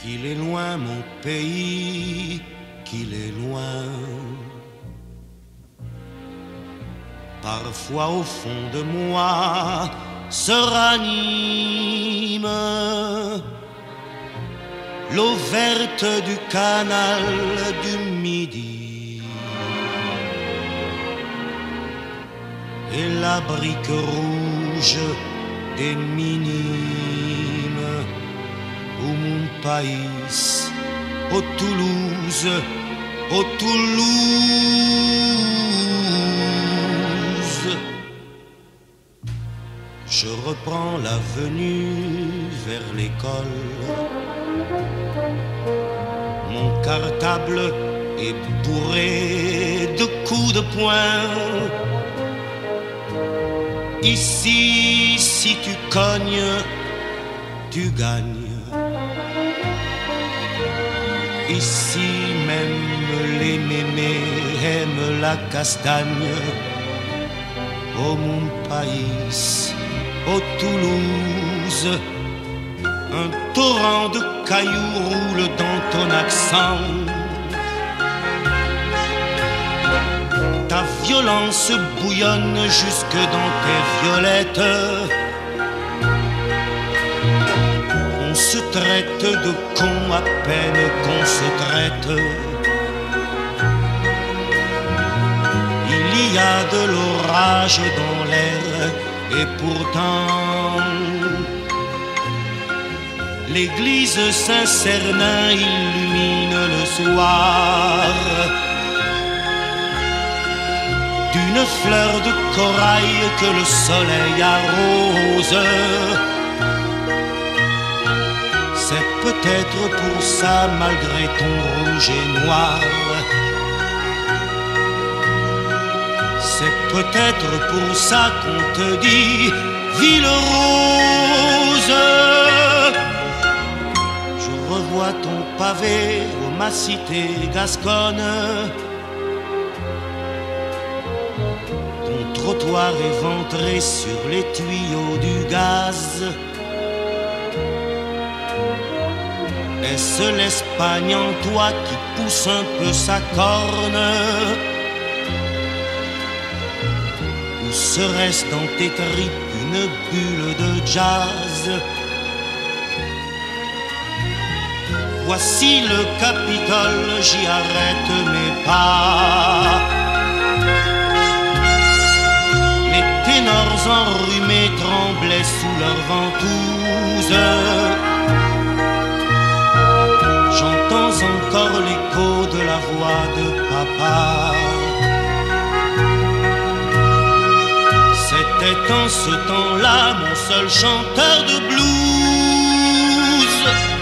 Qu'il est loin mon pays, qu'il est loin. Parfois au fond de moi se ranime l'eau verte du canal du Midi et la brique rouge des minimes au mon pays, au Toulouse, au Toulouse. Je reprends l'avenue vers l'école. Mon cartable est bourré de coups de poing. Ici, si tu cognes, tu gagnes. Ici même les mémés aiment la castagne. Oh mon pays, oh Toulouse, un torrent de cailloux roule dans ton accent. Ta violence bouillonne jusque dans tes violettes. On se traite de con à peine qu'on se traite. Il y a de l'orage dans l'air et pourtant l'église Saint-Cernin illumine le soir d'une fleur de corail que le soleil arrose. C'est peut-être pour ça, malgré ton rouge et noir, c'est peut-être pour ça qu'on te dit ville rose. Je revois ton pavé ô ma cité gasconne. Ton trottoir éventré sur les tuyaux du gaz. Est-ce l'Espagne en toi qui pousse un peu sa corne? Ou serait-ce dans tes tripes une bulle de jazz? Voici le Capitole, j'y arrête mes pas. Les ténors enrhumés tremblaient sous leurs ventouses. J'entends encore l'écho de la voix de papa. C'était en ce temps-là mon seul chanteur de blues.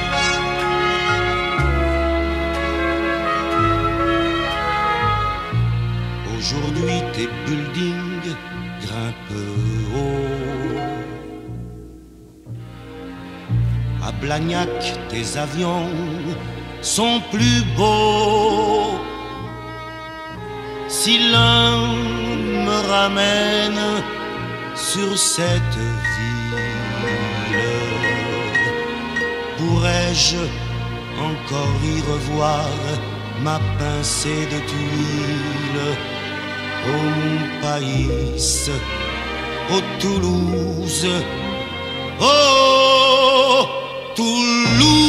Aujourd'hui tes buildings grimpent haut. À Blagnac tes avions sont plus beaux. Si l'un me ramène sur cette ville, pourrais-je encore y revoir ma pincée de tuiles? Oh mon pays, oh Toulouse, oh Toulouse.